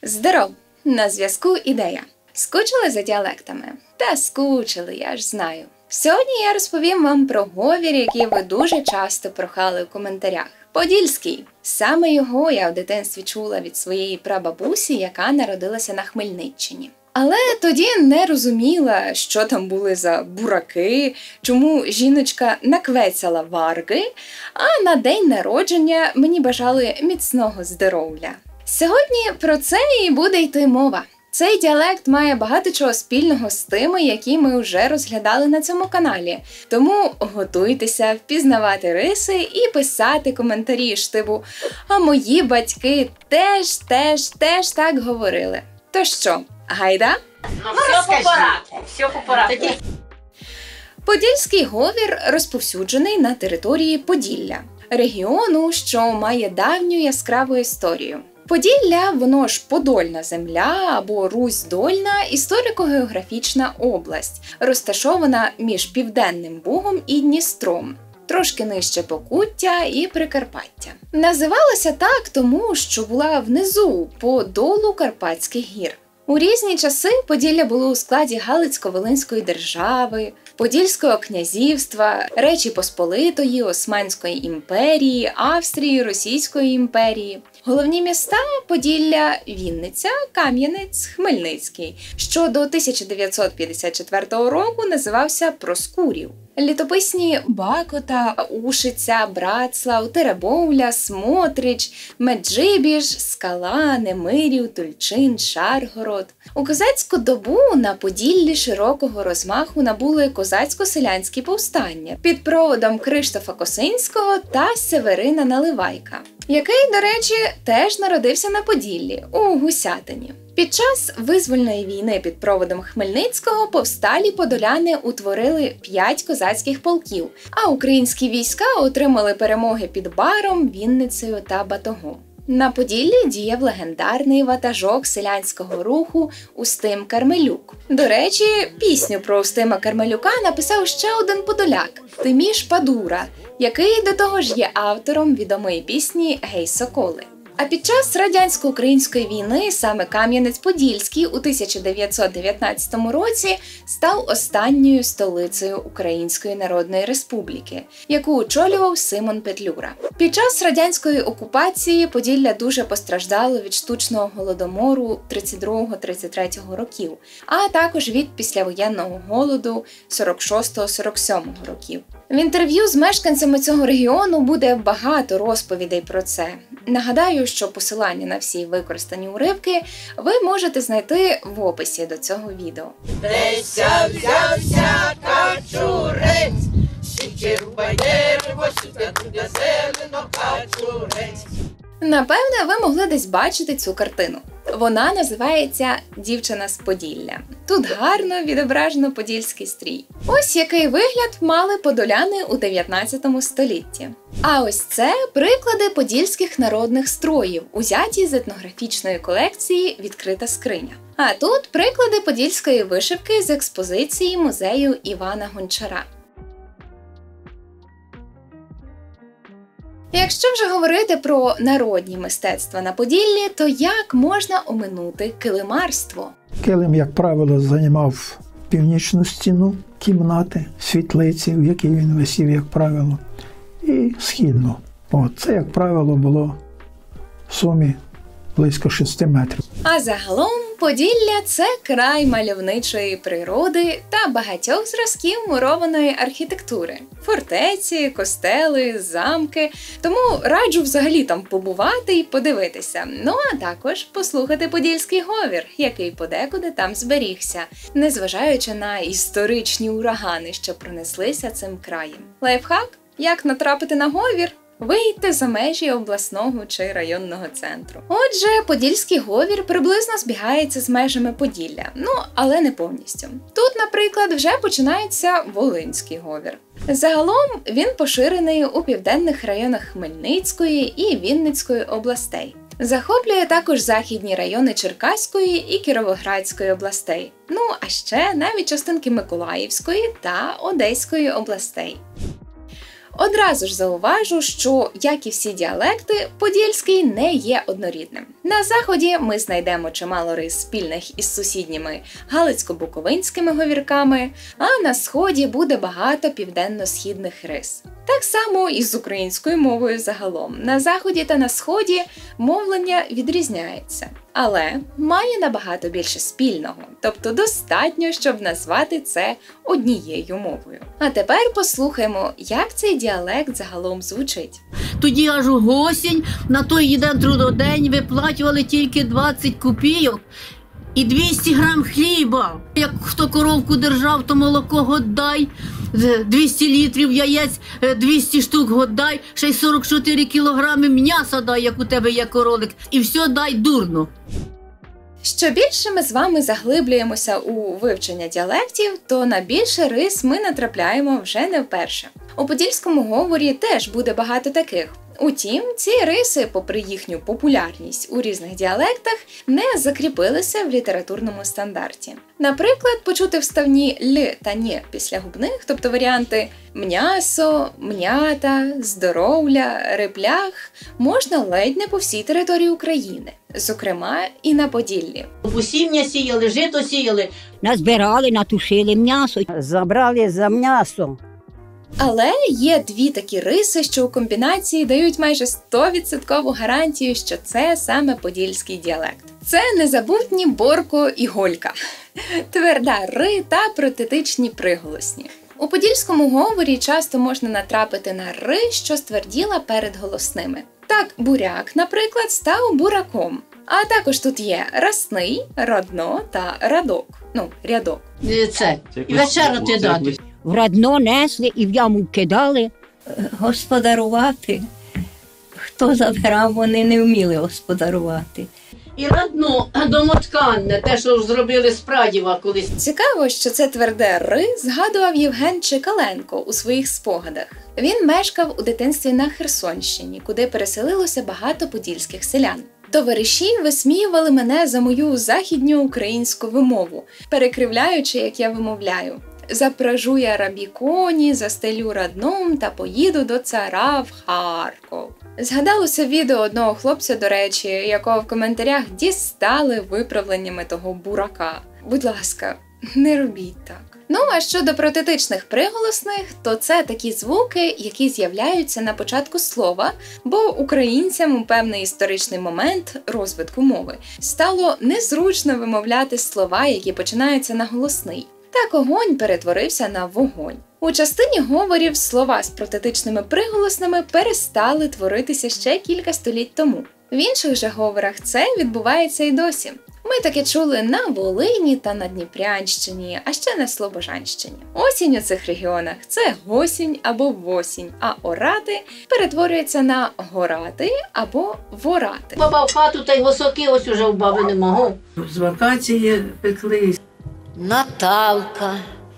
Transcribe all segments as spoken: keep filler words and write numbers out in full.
Здоров! На зв'язку ідея. Скучили за діалектами? Та скучили, я ж знаю. Сьогодні я розповім вам про говір, який ви дуже часто прохали в коментарях. Подільський. Саме його я в дитинстві чула від своєї прабабусі, яка народилася на Хмельниччині. Але тоді не розуміла, що там були за бураки, чому жіночка наквецяла варги, а на день народження мені бажали міцного здоров'я. Сьогодні про це і буде йти мова. Цей діалект має багато чого спільного з тими, які ми вже розглядали на цьому каналі. Тому готуйтеся впізнавати риси і писати коментарі штибу «А мої батьки теж, теж, теж так говорили». То що, гайда? Ну, все по порядку, все по порядку. Подільський говір розповсюджений на території Поділля, регіону, що має давню яскраву історію. Поділля, воно ж Подольна земля або Русь-Дольна історико-географічна область, розташована між Південним Бугом і Дністром, трошки нижче Покуття і Прикарпаття. Називалася так тому, що була внизу, по долу Карпатських гір. У різні часи Поділля було у складі Галицько-Волинської держави, Подільського князівства, Речі Посполитої, Османської імперії, Австрії, Російської імперії. Головні міста – Поділля, Вінниця, Кам'янець, Хмельницький, що до тисяча дев'ятсот п'ятдесят четвертого року називався Проскурів. Літописні Бакота, Ушиця, Братслав, Теребовля, Смотрич, Меджибіж, Скала, Немирів, Тульчин, Шаргород. У козацьку добу на Поділлі широкого розмаху набули козацько-селянські повстання під проводом Криштофа Косинського та Северина Наливайка, який, до речі, теж народився на Поділлі, у Гусятині. Під час визвольної війни під проводом Хмельницького повсталі подоляни утворили п'ять козацьких полків, а українські війська отримали перемоги під Баром, Вінницею та Батогом. На Поділлі діяв легендарний ватажок селянського руху Устим Кармелюк. До речі, пісню про Устима Кармелюка написав ще один подоляк – Тиміш Падура, який до того ж є автором відомої пісні «Гей, соколи». А під час радянсько-української війни саме Кам'янець-Подільський у тисяча дев'ятсот дев'ятнадцятому році став останньою столицею Української Народної Республіки, яку очолював Симон Петлюра. Під час радянської окупації Поділля дуже постраждало від штучного голодомору тридцять другого - тридцять третього років, а також від післявоєнного голоду сорок шостого - сорок сьомого років. В інтерв'ю з мешканцями цього регіону буде багато розповідей про це. Нагадаю, що посилання на всі використані уривки ви можете знайти в описі до цього відео. Деся взявся качурець, січе рубай дерево, сюди туди зелено качурець. Напевне, ви могли десь бачити цю картину. Вона називається «Дівчина з Поділля». Тут гарно відображено подільський стрій. Ось який вигляд мали подоляни у дев'ятнадцятому столітті. А ось це приклади подільських народних строїв, узяті з етнографічної колекції «Відкрита скриня». А тут приклади подільської вишивки з експозиції музею Івана Гончара. Якщо вже говорити про народні мистецтва на Поділлі, то як можна оминути килимарство? Килим, як правило, займав північну стіну кімнати, світлиці, в якій він висів, як правило, і східну. От, це, як правило, було в сумі близько шести метрів. А загалом Поділля – це край мальовничої природи та багатьох зразків мурованої архітектури. Фортеці, костели, замки. Тому раджу взагалі там побувати і подивитися. Ну а також послухати подільський говір, який подекуди там зберігся, незважаючи на історичні урагани, що пронеслися цим краєм. Лайфхак? Як натрапити на говір? Вийти за межі обласного чи районного центру. Отже, подільський говір приблизно збігається з межами Поділля, ну, але не повністю. Тут, наприклад, вже починається волинський говір. Загалом він поширений у південних районах Хмельницької і Вінницької областей. Захоплює також західні райони Черкаської і Кіровоградської областей. Ну, а ще навіть частинки Миколаївської та Одеської областей. Одразу ж зауважу, що, як і всі діалекти, подільський не є однорідним. На заході ми знайдемо чимало рис спільних із сусідніми галицько-буковинськими говірками, а на сході буде багато південно-східних рис. Так само і з українською мовою загалом. На заході та на сході мовлення відрізняється, але має набагато більше спільного, тобто достатньо, щоб назвати це однією мовою. А тепер послухаймо, як цей діалект загалом звучить. Тоді аж у госінь на той один трудодень виплачували тільки двадцять копійок і двісті грам хліба. Як хто коровку держав, то молоко годдай, двісті літрів яєць, двісті штук годдай, ще й сорок чотири кілограми м'яса дай, як у тебе є королик, і все дай дурно. Що більше ми з вами заглиблюємося у вивчення діалектів, то на більше рис ми натрапляємо вже не вперше. У подільському говорі теж буде багато таких. Утім, ці риси, попри їхню популярність у різних діалектах, не закріпилися в літературному стандарті. Наприклад, почути вставні «л» та «ні» після губних, тобто варіанти «м'ясо», «м'ята», «здоровля», «реплях» можна ледь не по всій території України, зокрема і на Поділлі. Посівня сіяли, жито сіяли. Назбирали, натушили м'ясо. Забрали за м'ясо. Але є дві такі риси, що у комбінації дають майже сто відсотків гарантію, що це саме подільський діалект. Це незабутні Борко і Голька. Тверда ри та протетичні приголосні. У подільському говорі часто можна натрапити на ри, що стверділа перед голосними. Так, буряк, наприклад, став бураком. А також тут є расний, радно та радок. Ну, рядок. Це, і вечеряти дати. В радно несли і в яму кидали. Господарувати. Хто забирав, вони не вміли господарувати. І радно домотканне, те, що зробили з прадіва колись. Цікаво, що це тверде «ри» згадував Євген Чекаленко у своїх спогадах. Він мешкав у дитинстві на Херсонщині, куди переселилося багато подільських селян. Товариші висміювали мене за мою західню українську вимову, перекривляючи, як я вимовляю. Запражу я рабі коні, застелю радном та поїду до цара в Харков. Згадалося відео одного хлопця, до речі, якого в коментарях дістали виправленнями того бурака. Будь ласка, не робіть так. Ну, а щодо протетичних приголосних, то це такі звуки, які з'являються на початку слова, бо українцям у певний історичний момент розвитку мови стало незручно вимовляти слова, які починаються на голосний. Так огонь перетворився на вогонь. У частині говорів слова з протетичними приголосними перестали творитися ще кілька століть тому. В інших же говорах це відбувається і досі. Ми таке чули на Волині та на Дніпрянщині, а ще на Слобожанщині. Осінь у цих регіонах – це госінь або восінь, а орати перетворюється на горати або ворати. Баба в хату та й госоки ось уже в баби не можу. З вакації пекли. Наталка,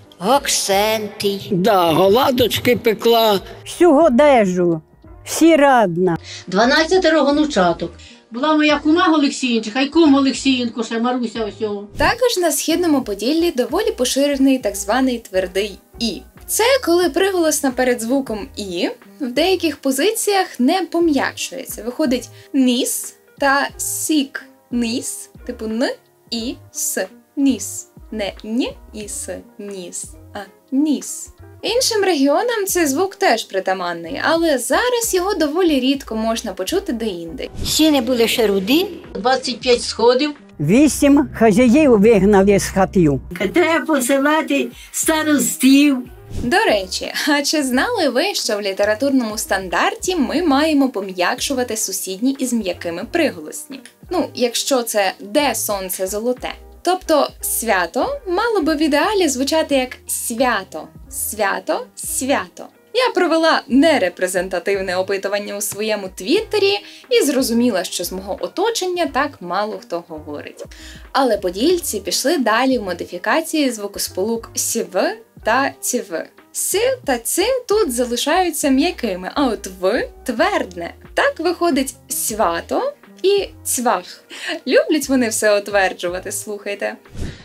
Оксентій. Да, голадочки пекла. Всю одежу, всі радна. Дванадцятеро гонучаток. Була моя кума Олексіїнчиха, і кум Олексіїнко, ще Маруся ось цього. Також на Східному Поділлі доволі поширений так званий твердий «і». Це коли приголосна перед звуком «і» в деяких позиціях не пом'якшується. Виходить «ніс» та «сік». «Ніс», типу «н» і «с». «Ніс». Не «ні» і «с», «ніс», а «ніс». Іншим регіонам цей звук теж притаманний, але зараз його доволі рідко можна почути деінде. Сіни були ще руді. двадцять п'ять сходів. Вісім хазяїв вигнали з хатів. Треба посилати старостів. До речі, а чи знали ви, що в літературному стандарті ми маємо пом'якшувати сусідні із м'якими приголосні? Ну, якщо це «де сонце золоте». Тобто «свято» мало би в ідеалі звучати як «свято», «свято», «свято». Я провела нерепрезентативне опитування у своєму твіттері і зрозуміла, що з мого оточення так мало хто говорить. Але подільці пішли далі в модифікації звукосполук «сів» та «ців». «С» та «ц» тут залишаються м'якими, а от «в» – твердне. Так виходить «свято» і «цвах». Люблять вони все отверджувати, слухайте.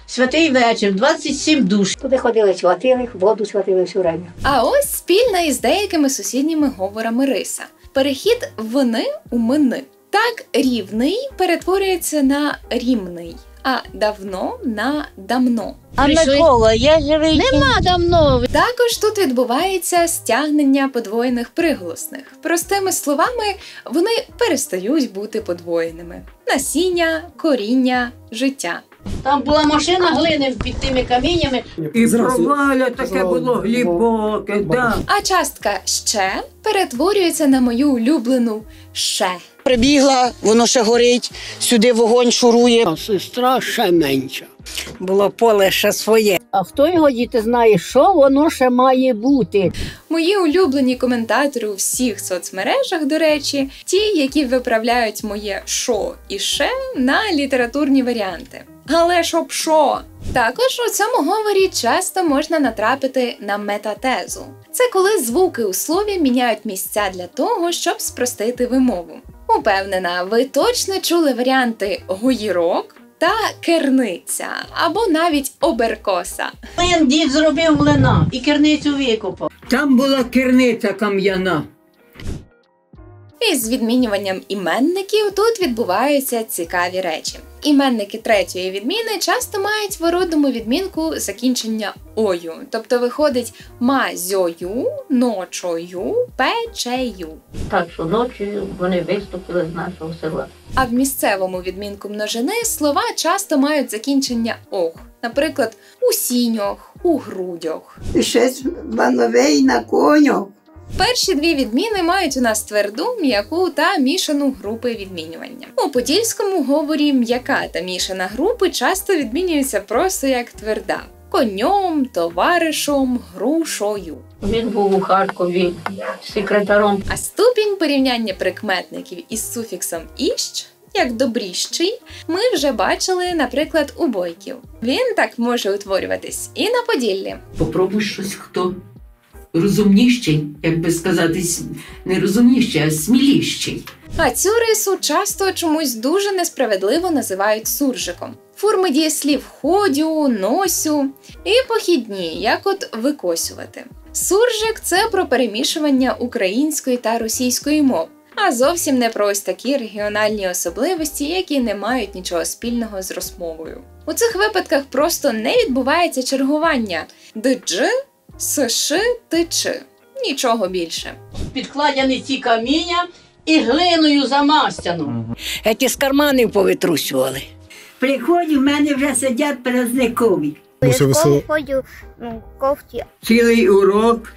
святий вечір, двадцять сім душ. Туди ходили, сватили, воду сватили все время. А ось спільна із деякими сусідніми говорами риса. Перехід «вни» у «мини». Так рівний перетворюється на рівний, а давно на давно. А Микола, я живий. Нема давно. Також тут відбувається стягнення подвоєних приголосних. Простими словами, вони перестають бути подвоєними. Насіння, коріння, життя. Там була машина глини під тими каміннями. І проваля таке було глибоке, да. А частка «ще» перетворюється на мою улюблену «ше». Прибігла, воно ще горить, сюди вогонь шурує. А сестра ще менша. Було поле ще своє. А хто його, діти, знає, що воно ще має бути? Мої улюблені коментатори у всіх соцмережах, до речі, ті, які виправляють моє «шо» і «ше» на літературні варіанти. Але щоб що? Також у цьому говорі часто можна натрапити на метатезу. Це коли звуки у слові міняють місця для того, щоб спростити вимову. Упевнена, ви точно чули варіанти «гоїрок» та «керниця» або навіть «оберкоса». Млин дід зробив млина і керницю викопав. Там була керниця кам'яна. І з відмінюванням іменників тут відбуваються цікаві речі. Іменники третьої відміни часто мають в родному відмінку закінчення «ою», тобто виходить «мазьою», «ночою», «печею». Так що ночі вони виступили з нашого села. А в місцевому відмінку множини слова часто мають закінчення «ох», наприклад, «у сіньох», «у грудьох». І щось вановей на конях. Перші дві відміни мають у нас тверду, м'яку та мішану групи відмінювання. У подільському говорі м'яка та мішана групи часто відмінюються просто як тверда. Конем, товаришем, грушою. Він був у Харкові секретаром. А ступінь порівняння прикметників із суфіксом «іщ», як добріщий, ми вже бачили, наприклад, у Бойків. Він так може утворюватись і на Поділлі. Попробуй щось хто розумніший, як би сказати, не розумніший, а сміліший. А цю рису часто чомусь дуже несправедливо називають суржиком. Форми дієслів «ходю», «носю» і похідні, як от «викосювати». Суржик – це про перемішування української та російської мов, а зовсім не про ось такі регіональні особливості, які не мають нічого спільного з розмовою. У цих випадках просто не відбувається чергування «дж», «сш», «тч». Нічого більше. Підкладені ці каміння і глиною замастяно. Ті з карманів повитрусювали. Приходять, в мене вже сидять перезникові. Я в школу ходжу в кофті. Цілий урок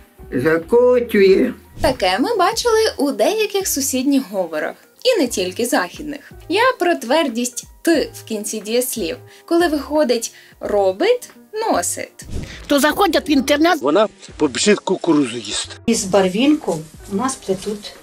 закочує. Таке ми бачили у деяких сусідніх говорах. І не тільки західних. Я про твердість «т» в кінці дієслів, коли виходить «робить», «носить». То заходять в інтернет. Вона побіжить кукурузу їсти. Із барвінку у нас плетуть,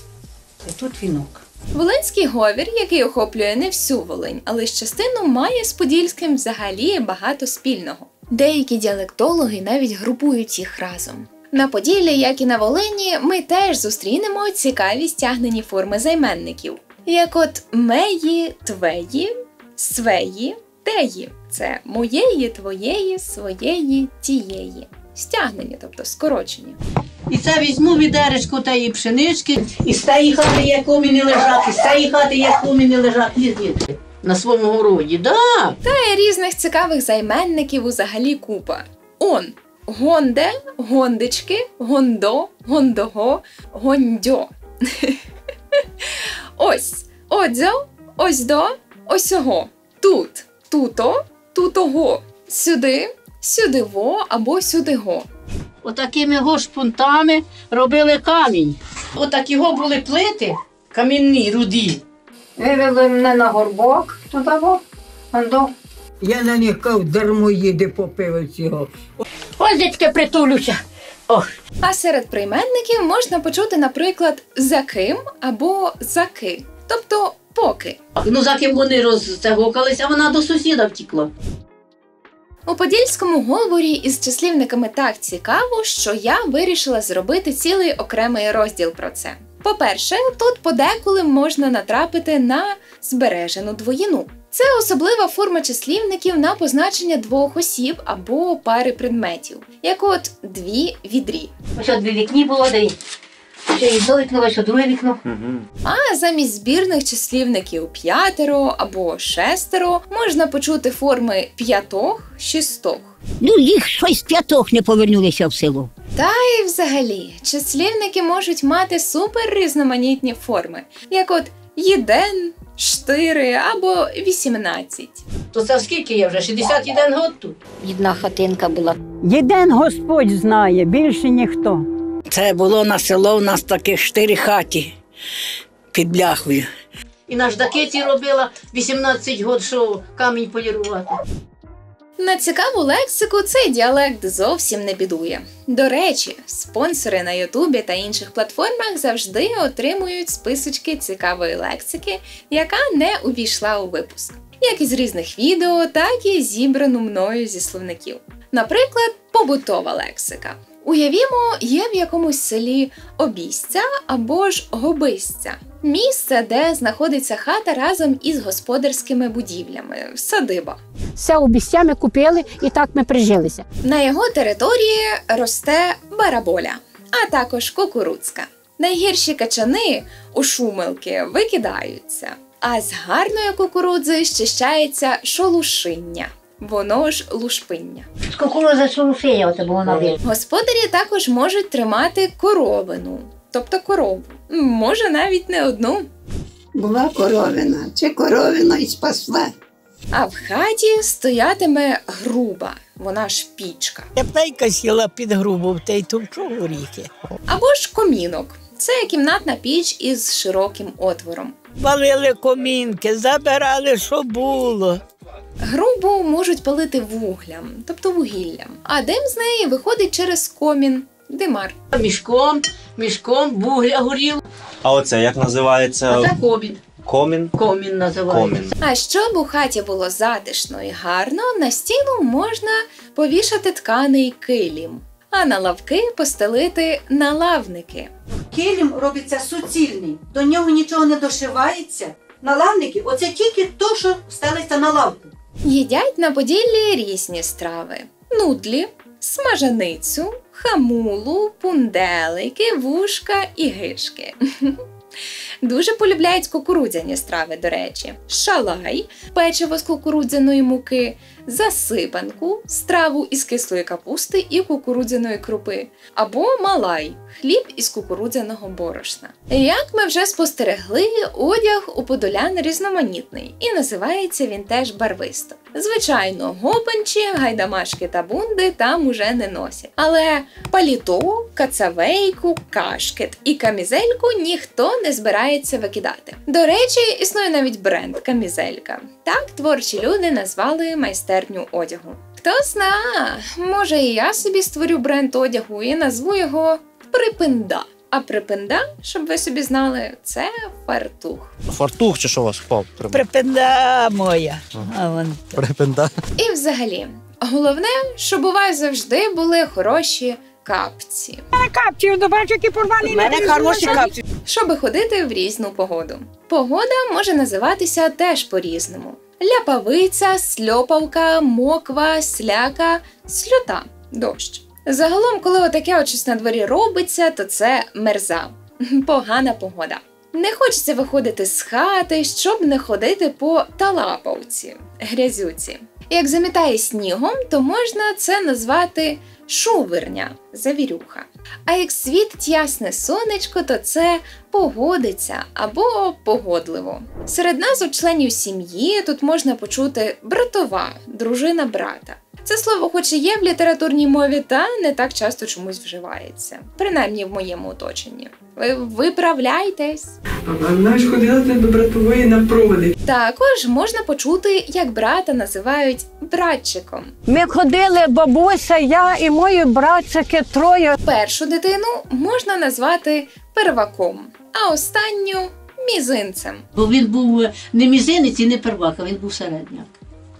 плетуть вінок. Волинський говір, який охоплює не всю Волинь, а лише частину, має з подільським взагалі багато спільного. Деякі діалектологи навіть групують їх разом. На Поділлі, як і на Волині, ми теж зустрінемо цікаві стягнені форми займенників. Як от «меї», «твеї», «свеї», «теї». Це «моєї», «твоєї», «своєї», «тієї». Стягнені, тобто скорочені. І це візьму відеречку тієї пшенички, і з тієї хати є коміни лежать, і з тієї хати є коміни лежать. Ні, ні. На своєму городі, да. Та й різних цікавих займенників взагалі купа. Он – гонде, гондички, гондо, гондого, гондьо. Ось – одзьо, осьдо, осього. Тут – туто, тутого. Сюди – сюдиво або сюдиго. Отакими го шпунтами робили камінь. Отакі го були плити, камінні, руді. Вивели мене на горбок, туди во, андо. Я на них кажу, дармоїди попили цього. Ось дітки притулюся. О. А серед прийменників можна почути, наприклад, «за ким» або «заки», тобто «поки». Ну, за ким вони розцегокалися, вона до сусіда втікла. У подільському говорі із числівниками так цікаво, що я вирішила зробити цілий окремий розділ про це. По-перше, тут подеколи можна натрапити на збережену двоїну. Це особлива форма числівників на позначення двох осіб або пари предметів, як от дві відрі. Ось дві вікні було, де ще одне вікно, ось друге вікно. А замість збірних числівників п'ятеро або шестеро можна почути форми п'ятох, шістох. Ну, їх щось п'ятох не повернулися в село. Та й взагалі, числівники можуть мати супер різноманітні форми, як от єден, штири або вісімнадцять. То це скільки є вже? шістдесят один год тут? Одна хатинка була. Єден Господь знає, більше ніхто. Це було на село, у нас таких чотири хаті під бляхою. І на ждакеті робила вісімнадцять год, що камінь полірувати. На цікаву лексику цей діалект зовсім не бідує. До речі, спонсори на Ютубі та інших платформах завжди отримують списочки цікавої лексики, яка не увійшла у випуск. Як із різних відео, так і зібрану мною зі словників. Наприклад, побутова лексика. Уявімо, є в якомусь селі обійстя або ж гобистя. Місце, де знаходиться хата разом із господарськими будівлями, садиба. Все обійстями купили і так ми прижилися. На його території росте бараболя, а також кукурудзка. Найгірші качани у шумилки викидаються, а з гарної кукурудзи щищається шолушиння. Воно ж лушпиння. З кукурудзи шолушиння оце було на вид. Господарі також можуть тримати коровину, тобто корову. Може навіть не одну. Була коровина, чи коровина і спасла. А в хаті стоятиме груба, вона ж пічка. Тепленька сіла під грубу, та й товчу горіхи. Або ж комінок. Це кімнатна піч із широким отвором. Валили комінки, забирали, що було. Грубу можуть палити вуглям, тобто вугіллям, а дим з неї виходить через комін, димар. Мішком, мішком вугля горів. А оце як називається? А це комін. Комін? Комін називається. Комін. А щоб у хаті було затишно і гарно, на стіну можна повішати тканий килім, а на лавки постелити налавники. Килим робиться суцільний, до нього нічого не дошивається. Налавники – оце тільки то, що стелиться на лавку. Їдять на Поділлі різні страви. Нудлі, смажаницю, хамулу, пунделики, вушка і гишки. Дуже полюбляють кукурудзяні страви, до речі. Шалай – печиво з кукурудзяної муки, засипанку – страву із кислої капусти і кукурудзяної крупи, або малай – хліб із кукурудзяного борошна. Як ми вже спостерегли, одяг у подолян різноманітний, і називається він теж барвисто. Звичайно, гопанчі, гайдамашки та бунди там уже не носять. Але паліто, кацавейку, кашкет і камізельку ніхто не збирається викидати. До речі, існує навіть бренд «Камізелька». Так творчі люди назвали майстерню одягу. Хто зна, може і я собі створю бренд одягу і назву його «Припинда». А припинда, щоб ви собі знали, це фартух. Фартух чи що у вас впав? Припинда моя. А вон. Припинда. І взагалі, головне, щоб у вас завжди були хороші капці. У мене капці, до бачу, які порвані. У мене хороші капці. Щоб ходити в різну погоду. Погода може називатися теж по-різному. Ляпавиця, сльопавка, моква, сляка, сльота, дощ. Загалом, коли отаке от щось на дворі робиться, то це мерза. Погана погода. Не хочеться виходити з хати, щоб не ходити по талапавці, грязюці. Як замітає снігом, то можна це назвати шуверня, завірюха. А як світить ясне сонечко, то це погодиться або погодливо. Серед назв членів сім'ї тут можна почути братова, дружина брата. Це слово хоч і є в літературній мові, та не так часто чомусь вживається. Принаймні в моєму оточенні. Ви виправляйтесь. Вона ж ходила до братової на проводи. Також можна почути, як брата називають братчиком. Ми ходили, бабуся, я і мої братчики троє. Першу дитину можна назвати перваком, а останню – мізинцем. Бо він був не мізинець і не первак, а він був середняк.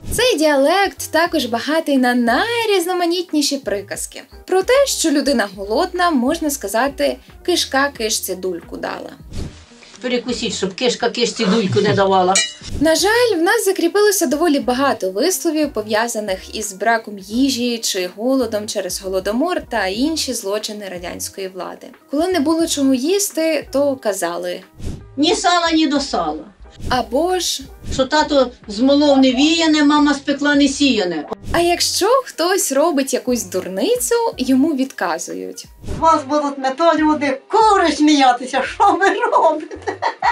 Цей діалект також багатий на найрізноманітніші приказки. Про те, що людина голодна, можна сказати, кишка кишці дульку дала. Перекусіть, щоб кишка кишці дульку не давала. На жаль, в нас закріпилося доволі багато висловів, пов'язаних із браком їжі чи голодом через голодомор та інші злочини радянської влади. Коли не було чого їсти, то казали ні сала, ні до сала. Або ж що тато змолов не віяне, мама спекла не сіяне. А якщо хтось робить якусь дурницю, йому відказують. З вас будуть не то люди, кури сміятися, що ви робите?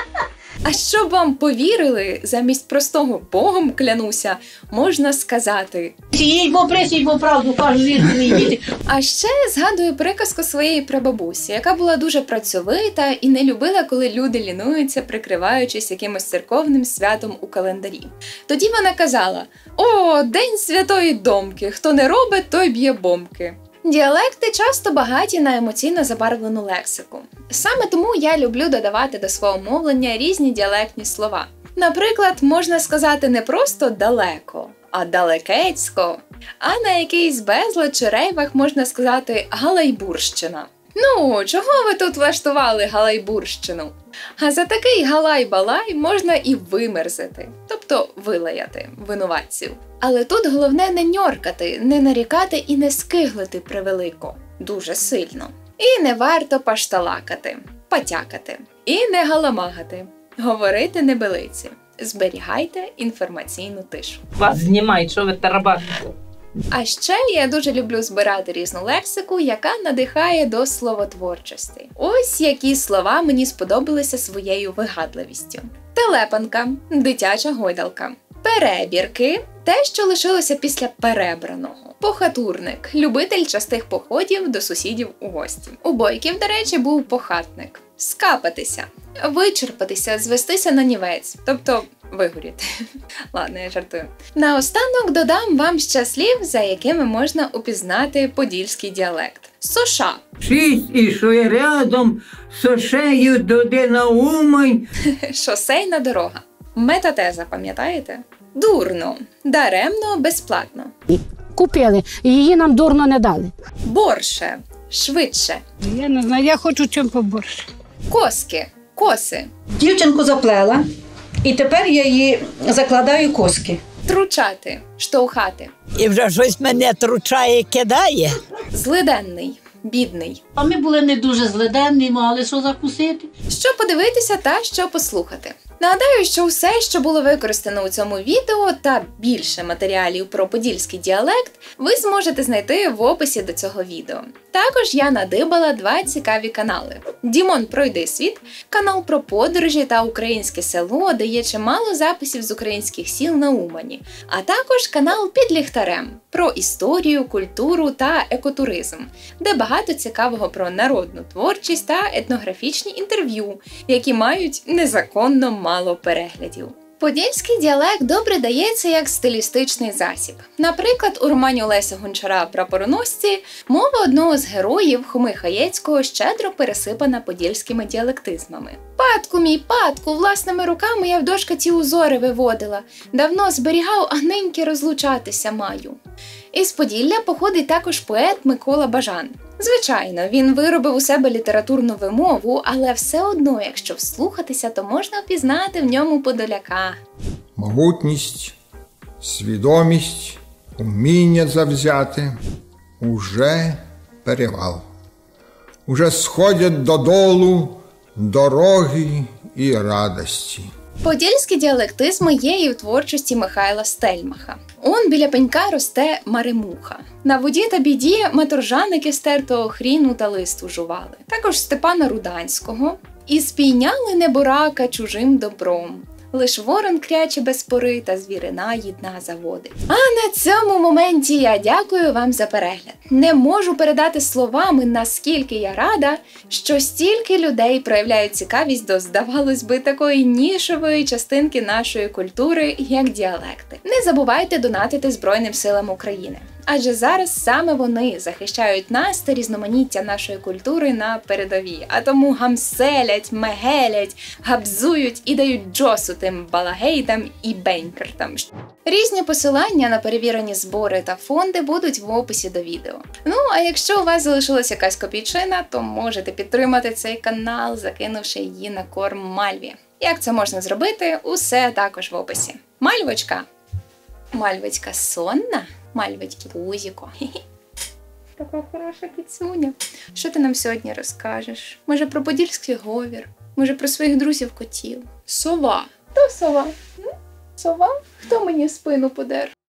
А щоб вам повірили, замість простого Богом клянуся, можна сказати «Сіїть, бо присіть, бо правду кажуть, рідні діти». А ще згадую приказку своєї прабабусі, яка була дуже працьовита і не любила, коли люди лінуються, прикриваючись якимось церковним святом у календарі. Тоді вона казала: «О, День Святої Домки, хто не робить, той б'є бомки». Діалекти часто багаті на емоційно забарвлену лексику. Саме тому я люблю додавати до свого мовлення різні діалектні слова. Наприклад, можна сказати не просто «далеко», а «далекецько», а на якийсь безлад чи рейвах можна сказати «галайбурщина». Ну, чого ви тут влаштували галайбурщину? А за такий галай-балай можна і вимерзити, тобто вилаяти винуватців. Але тут головне не ньоркати, не нарікати і не скиглити превелико, дуже сильно. І не варто пашталакати, потякати. І не галамагати, говорити небелиці. Зберігайте інформаційну тишу. Вас знімають, що ви тарабаните. А ще я дуже люблю збирати різну лексику, яка надихає до словотворчості. Ось які слова мені сподобалися своєю вигадливістю. Телепанка – дитяча гойдалка. Перебірки – те, що лишилося після перебраного. Похатурник – любитель частих походів до сусідів у гості. У Бойків, до речі, був похатник. Скапатися – вичерпатися, звестися на нівець, тобто вигоріти. Ладно, я жартую. Наостанок додам вам ще слів, за якими можна упізнати подільський діалект. Соша. Шість ішли рядом, сошею доди на Умань. Шосейна дорога. Метатеза, пам'ятаєте? Дурно. Даремно, безплатно. Купили, і її нам дурно не дали. Борше. Швидше. Я не знаю, я хочу чим поборше. Коски. Коси. Дівчинку заплела, і тепер я її закладаю коски. Тручати. Штовхати. І вже щось мене тручає, кидає. Злиденний. Бідний. А ми були не дуже злиденні, мали що закусити. Що подивитися та що послухати. Нагадаю, що все, що було використано у цьому відео та більше матеріалів про подільський діалект, ви зможете знайти в описі до цього відео. Також я надибала два цікаві канали. Дімон Пройди світ – канал про подорожі та українське село, де є чимало записів з українських сіл на Умані. А також канал Під ліхтарем – про історію, культуру та екотуризм, де багато цікавого про народну творчість та етнографічні інтерв'ю, які мають незаконно мало переглядів. Подільський діалект добре дається як стилістичний засіб. Наприклад, у романі Олеся Гончара «Прапороносці» мова одного з героїв Хоми Хаєцького щедро пересипана подільськими діалектизмами. «Патку мій, патку, власними руками я в дошкаці узори виводила. Давно зберігав, а ниньки розлучатися маю». Із Поділля походить також поет Микола Бажан. Звичайно, він виробив у себе літературну вимову, але все одно, якщо вслухатися, то можна впізнати в ньому подоляка. Могутність, свідомість, уміння завзяти – уже перевал. Уже сходять додолу дороги і радості. Подільські діалектизми є і в творчості Михайла Стельмаха. Он біля пенька росте маремуха. На воді та біді маторжаники стертого хріну та листу жували. Також Степана Руданського. І спійняли неборака чужим добром. Лиш ворон кряче без пори та звірина їдна заводить. А на цьому моменті я дякую вам за перегляд. Не можу передати словами, наскільки я рада, що стільки людей проявляють цікавість до, здавалось би, такої нішової частинки нашої культури, як діалекти. Не забувайте донатити Збройним силам України. Адже зараз саме вони захищають нас та різноманіття нашої культури на передовій. А тому гамселять, мегелять, габзують і дають джосу тим балагейтам і бенькертам. Різні посилання на перевірені збори та фонди будуть в описі до відео. Ну, а якщо у вас залишилась якась копійчина, то можете підтримати цей канал, закинувши її на корм Мальві. Як це можна зробити, усе також в описі. Мальвочка! Мальвочка сонна? Мальвочки пузіко. Така хороша кіцюня. Що ти нам сьогодні розкажеш? Може про подільський говір? Може про своїх друзів-котів? Сова. Хто сова? М? Сова? Хто мені спину подер?